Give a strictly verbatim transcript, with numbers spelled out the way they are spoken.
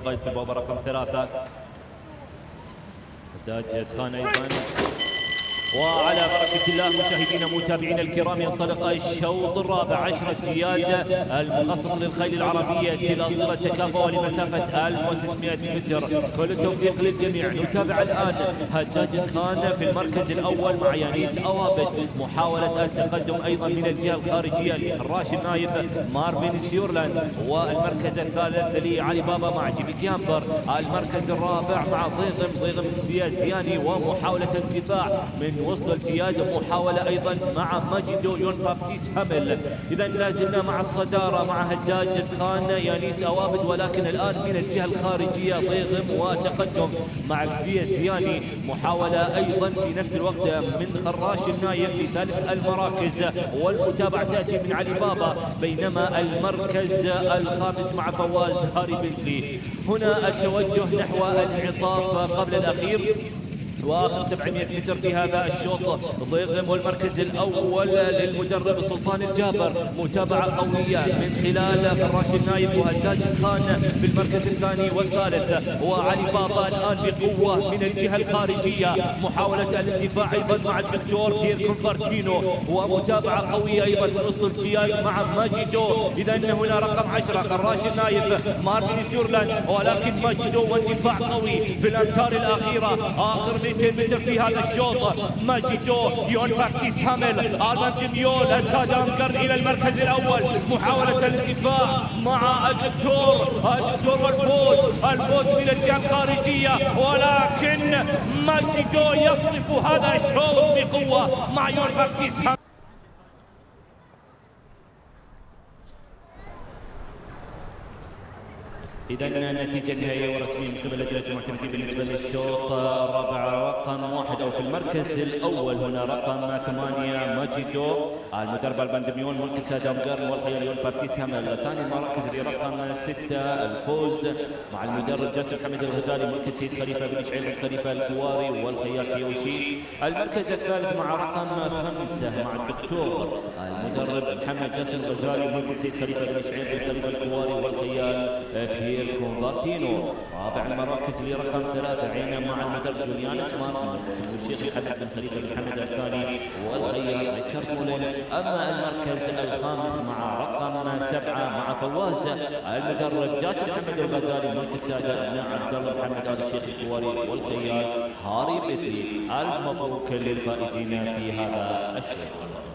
القائد في البوابة رقم ثلاثة. هداج خان أيضا. وعلى بركة الله مشاهدينا متابعينا الكرام ينطلق الشوط الرابع. عشرة جياد المخصص للخيل العربية تلاصيل تكافؤ لمسافة ألف وستمائة متر. كل التوفيق للجميع. نتابع الآن هداج خان في المركز الأول مع يانيس أوابد. محاولة التقدم أيضا من الجهة الخارجية لخراش النايف مارفين سيورلاند. والمركز الثالث لعلي بابا مع جيبي كامبر. المركز الرابع مع ضيغم ضيغم سفيا زياني ومحاولة الدفاع من وسط الجياد. محاولة أيضا مع ماجدو يون بابتيس هامل. إذا لازلنا مع الصدارة مع هداج خان يانيس أوابد، ولكن الآن من الجهة الخارجية ضيغم وتقدم مع سفيا زياني. محاولة أيضا في نفس الوقت من خراش النايف في ثالث المراكز، والمتابعة تأتي من علي بابا. بينما المركز الخامس مع فواز هاري بنتلي. هنا التوجه نحو الانعطاف قبل الأخير واخر سبعمائة متر في هذا الشوط. ضيغم والمركز الاول للمدرب سلطان الجابر. متابعه قويه من خلال فراش النايف وهداج خان في المركز الثاني والثالث. وعلي بابا الان بقوه من الجهه الخارجيه. محاوله الاندفاع ايضا مع الدكتور بيير كونفرتينو، ومتابعه قويه ايضا من وسط الجياد مع ماجدو. اذا هنا رقم عشرة خراش النايف مارفين سيورلاند، ولكن ماجدو واندفاع قوي في الامتار الاخيره. اخر مئتين متر في هذا الشوط. ماجدو يون بابتيس هامل البان ديميول السادامكر الى المركز الاول. محاوله الاندفاع مع الدكتور الدكتور والفوز الفوز من الجهه الخارجيه، ولكن ماجدو يخطف هذا الشوط بقوه مع يون بابتيس هامل. إذا النتيجة النهائية ورسمية من قبل لجنة المعتمدين بالنسبة للشوط الرابع رقم واحد، أو في المركز الأول هنا رقم ثمانية ماجدو المدرب البان ديميول ملك سادام قرن والخيال يون بابتيس هامل. ثاني المراكز لرقم ستة الفوز مع المدرب جاسم حمد الغزالي ملك السيد خليفة بن شعيب بن خليفة الكواري والخيال كيوشي. المركز الثالث مع رقم خمسة مع الدكتور المدرب محمد جاسم الغزالي ملك السيد خليفة بن شعيب بن خليفة الكواري والخيال بيير كونفرتينو. رابع المراكز لرقم ثلاثة عينا مع المدرب جوليان سمارت سمو الشيخ محمد بن خليفة بن محمد الثاني والخيال ريتشارد مولين. أما المركز الخامس مع رقم سبعة مع فواز المدرب جاسم محمد الغزالي ملك السادة ابناء عبد الله محمد آل الشيخ الكواري والخيال هاري بنتلي. ألف مبروك للفائزين في هذا الشوط.